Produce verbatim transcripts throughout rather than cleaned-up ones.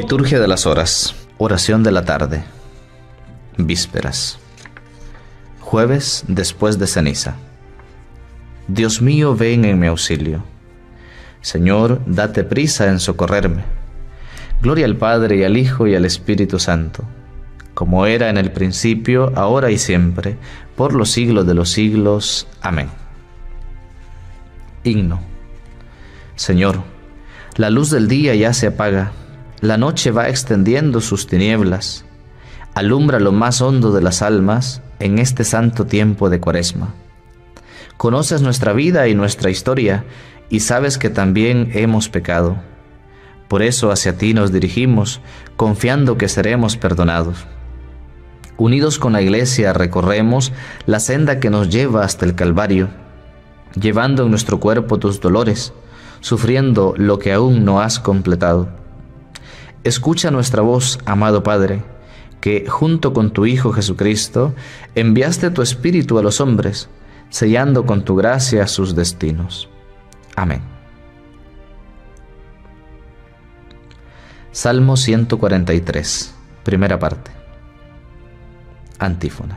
Liturgia de las horas. Oración de la tarde. Vísperas. Jueves después de ceniza. Dios mío, ven en mi auxilio. Señor, date prisa en socorrerme. Gloria al Padre, y al Hijo, y al Espíritu Santo, como era en el principio, ahora y siempre, por los siglos de los siglos. Amén. Himno. Señor, la luz del día ya se apaga, la noche va extendiendo sus tinieblas. Alumbra lo más hondo de las almas en este santo tiempo de Cuaresma. Conoces nuestra vida y nuestra historia, y sabes que también hemos pecado. Por eso hacia ti nos dirigimos, confiando que seremos perdonados. Unidos con la Iglesia recorremos la senda que nos lleva hasta el Calvario, llevando en nuestro cuerpo tus dolores, sufriendo lo que aún no has completado. Escucha nuestra voz, amado Padre, que junto con tu Hijo Jesucristo enviaste tu Espíritu a los hombres, sellando con tu gracia sus destinos. Amén. Salmo ciento cuarenta y tres, primera parte. Antífona.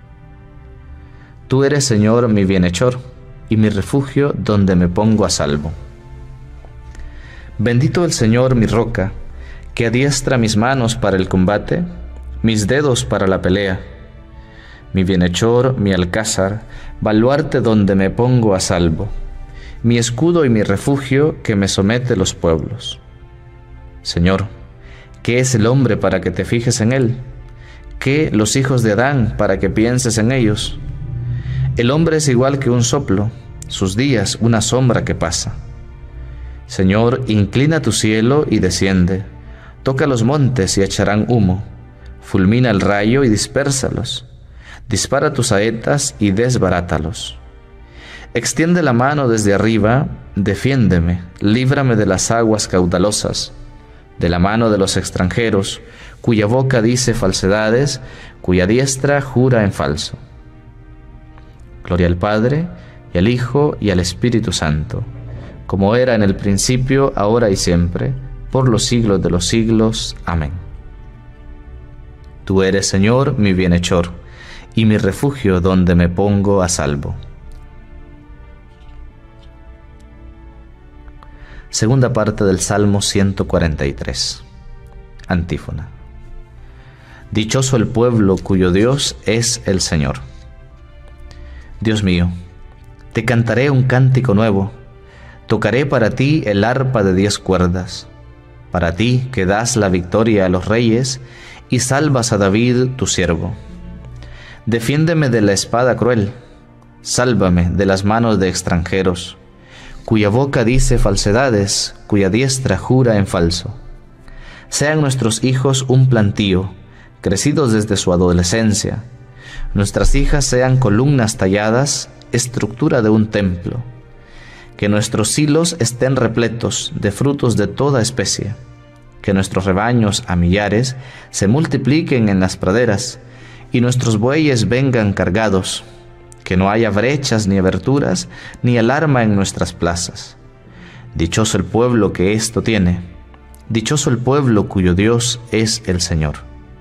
Tú eres, Señor, mi bienhechor, y mi refugio donde me pongo a salvo. Bendito el Señor, mi roca, que adiestra mis manos para el combate, mis dedos para la pelea. Mi bienhechor, mi alcázar, baluarte donde me pongo a salvo, mi escudo y mi refugio que me somete los pueblos. Señor, ¿qué es el hombre para que te fijes en él? ¿Qué los hijos de Adán para que pienses en ellos? El hombre es igual que un soplo, sus días una sombra que pasa. Señor, inclina tu cielo y desciende, toca los montes y echarán humo, fulmina el rayo y dispérsalos, dispara tus saetas y desbarátalos. Extiende la mano desde arriba, defiéndeme, líbrame de las aguas caudalosas, de la mano de los extranjeros, cuya boca dice falsedades, cuya diestra jura en falso. Gloria al Padre, y al Hijo, y al Espíritu Santo, como era en el principio, ahora y siempre, por los siglos de los siglos. Amén. Tú eres, Señor, mi bienhechor, y mi refugio donde me pongo a salvo. Segunda parte del Salmo ciento cuarenta y tres. Antífona. Dichoso el pueblo cuyo Dios es el Señor. Dios mío, te cantaré un cántico nuevo, tocaré para ti el arpa de diez cuerdas, para ti que das la victoria a los reyes y salvas a David tu siervo. Defiéndeme de la espada cruel, sálvame de las manos de extranjeros, cuya boca dice falsedades, cuya diestra jura en falso. Sean nuestros hijos un plantío, crecidos desde su adolescencia. Nuestras hijas sean columnas talladas, estructura de un templo. Que nuestros silos estén repletos de frutos de toda especie. Que nuestros rebaños a millares se multipliquen en las praderas, y nuestros bueyes vengan cargados. Que no haya brechas ni aberturas, ni alarma en nuestras plazas. Dichoso el pueblo que esto tiene, dichoso el pueblo cuyo Dios es el Señor.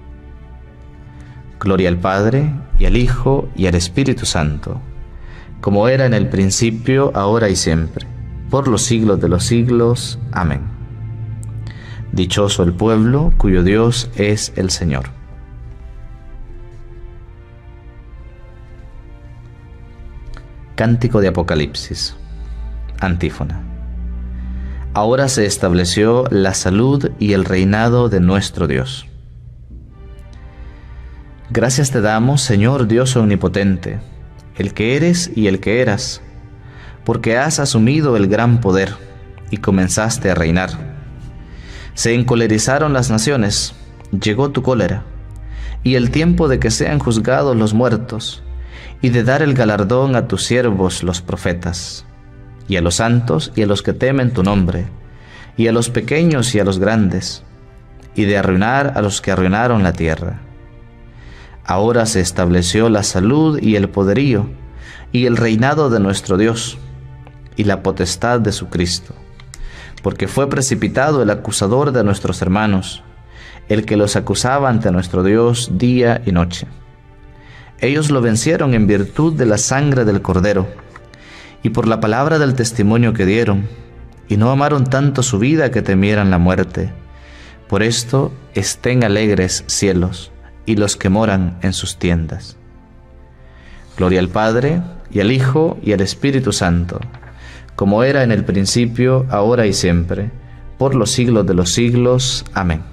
Gloria al Padre, y al Hijo, y al Espíritu Santo, como era en el principio, ahora y siempre, por los siglos de los siglos. Amén. Dichoso el pueblo cuyo Dios es el Señor. Cántico de Apocalipsis. Antífona. Ahora se estableció la salud y el reinado de nuestro Dios. Gracias te damos, Señor Dios omnipotente, el que eres y el que eras, porque has asumido el gran poder y comenzaste a reinar. Se encolerizaron las naciones, llegó tu cólera, y el tiempo de que sean juzgados los muertos, y de dar el galardón a tus siervos los profetas, y a los santos y a los que temen tu nombre, y a los pequeños y a los grandes, y de arruinar a los que arruinaron la tierra. Ahora se estableció la salud y el poderío, y el reinado de nuestro Dios, y la potestad de su Cristo, porque fue precipitado el acusador de nuestros hermanos, el que los acusaba ante nuestro Dios día y noche. Ellos lo vencieron en virtud de la sangre del Cordero y por la palabra del testimonio que dieron, y no amaron tanto su vida que temieran la muerte. Por esto estén alegres cielos y los que moran en sus tiendas. Gloria al Padre, y al Hijo, y al Espíritu Santo, como era en el principio, ahora y siempre, por los siglos de los siglos. Amén.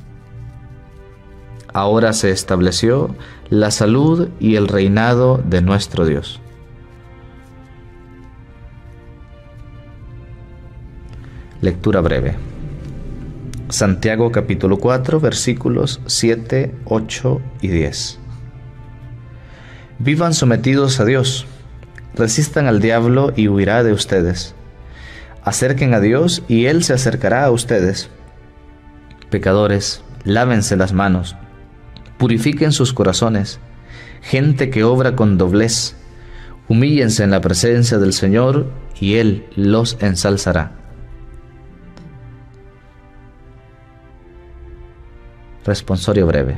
Ahora se estableció la salud y el reinado de nuestro Dios. Lectura breve. Santiago capítulo cuatro, versículos siete, ocho y diez. Vivan sometidos a Dios, resistan al diablo y huirá de ustedes. Acerquen a Dios y Él se acercará a ustedes. Pecadores, lávense las manos, purifiquen sus corazones. Gente que obra con doblez, humíllense en la presencia del Señor y Él los ensalzará. Responsorio breve.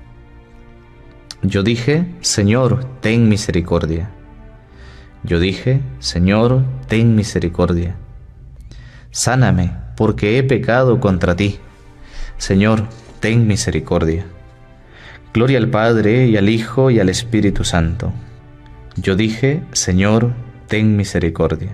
Yo dije, Señor, ten misericordia. Yo dije, Señor, ten misericordia. Sáname, porque he pecado contra ti. Señor, ten misericordia. Gloria al Padre, y al Hijo, y al Espíritu Santo. Yo dije, Señor, ten misericordia.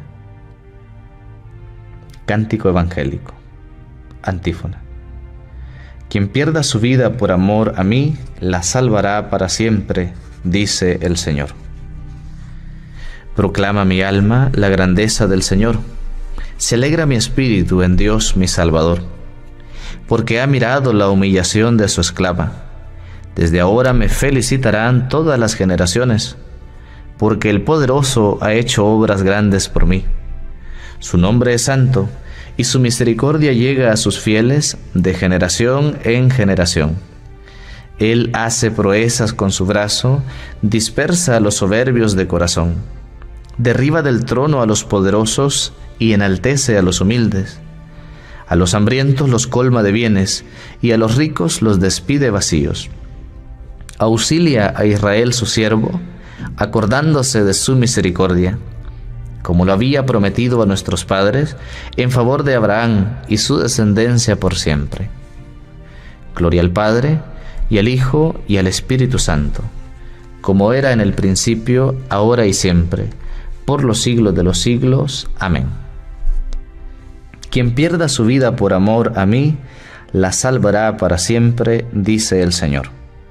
Cántico evangélico. Antífona. Quien pierda su vida por amor a mí, la salvará para siempre, dice el Señor. Proclama mi alma la grandeza del Señor. Se alegra mi espíritu en Dios mi Salvador, porque ha mirado la humillación de su esclava. Desde ahora me felicitarán todas las generaciones, porque el Poderoso ha hecho obras grandes por mí. Su nombre es santo, y su misericordia llega a sus fieles de generación en generación. Él hace proezas con su brazo, dispersa a los soberbios de corazón. Derriba del trono a los poderosos y enaltece a los humildes. A los hambrientos los colma de bienes, y a los ricos los despide vacíos. Auxilia a Israel su siervo, acordándose de su misericordia, como lo había prometido a nuestros padres, en favor de Abraham y su descendencia por siempre. Gloria al Padre, y al Hijo, y al Espíritu Santo, como era en el principio, ahora y siempre, por los siglos de los siglos. Amén. Quien pierda su vida por amor a mí, la salvará para siempre, dice el Señor.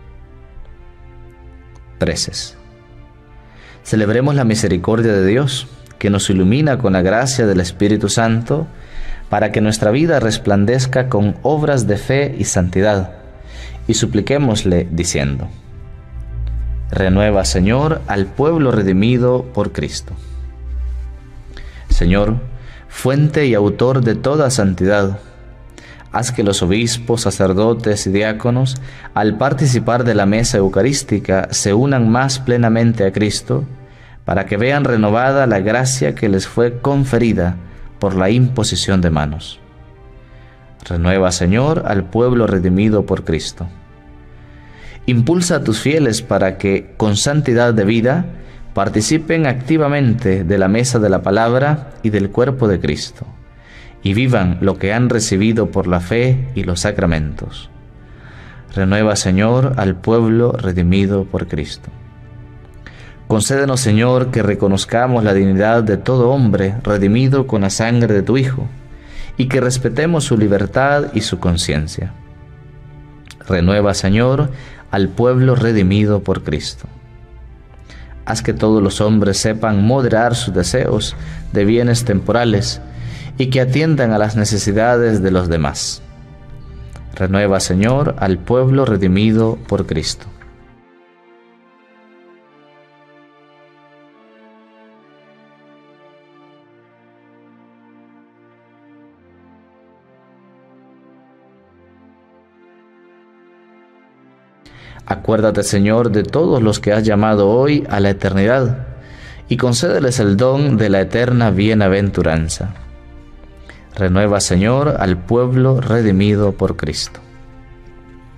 Preces. Celebremos la misericordia de Dios, que nos ilumina con la gracia del Espíritu Santo, para que nuestra vida resplandezca con obras de fe y santidad, y supliquémosle diciendo: renueva, Señor, al pueblo redimido por Cristo. Señor, fuente y autor de toda santidad, haz que los obispos, sacerdotes y diáconos, al participar de la mesa eucarística, se unan más plenamente a Cristo, para que vean renovada la gracia que les fue conferida por la imposición de manos. Renueva, Señor, al pueblo redimido por Cristo. Impulsa a tus fieles para que, con santidad de vida, participen activamente de la mesa de la palabra y del cuerpo de Cristo, y vivan lo que han recibido por la fe y los sacramentos. Renueva, Señor, al pueblo redimido por Cristo. Concédenos, Señor, que reconozcamos la dignidad de todo hombre redimido con la sangre de tu Hijo, y que respetemos su libertad y su conciencia. Renueva, Señor, al pueblo redimido por Cristo. Haz que todos los hombres sepan moderar sus deseos de bienes temporales y que atiendan a las necesidades de los demás. Renueva, Señor, al pueblo redimido por Cristo. Acuérdate, Señor, de todos los que has llamado hoy a la eternidad, y concédeles el don de la eterna bienaventuranza. Renueva, Señor, al pueblo redimido por Cristo.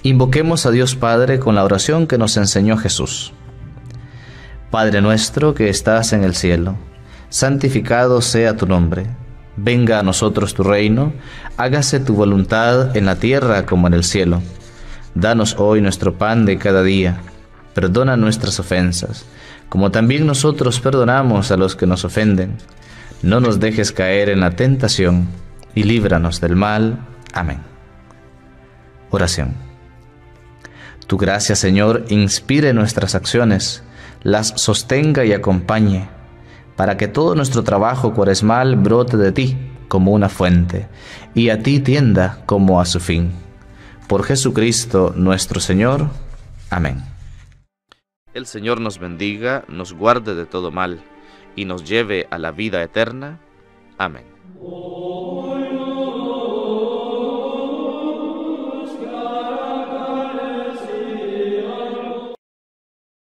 Invoquemos a Dios Padre con la oración que nos enseñó Jesús. Padre nuestro que estás en el cielo, santificado sea tu nombre. Venga a nosotros tu reino, hágase tu voluntad en la tierra como en el cielo. Danos hoy nuestro pan de cada día. Perdona nuestras ofensas, como también nosotros perdonamos a los que nos ofenden. No nos dejes caer en la tentación, y líbranos del mal. Amén. Oración. Tu gracia, Señor, inspire nuestras acciones, las sostenga y acompañe, para que todo nuestro trabajo cuaresmal brote de ti como una fuente, y a ti tienda como a su fin. Por Jesucristo nuestro Señor. Amén. El Señor nos bendiga, nos guarde de todo mal, y nos lleve a la vida eterna. Amén.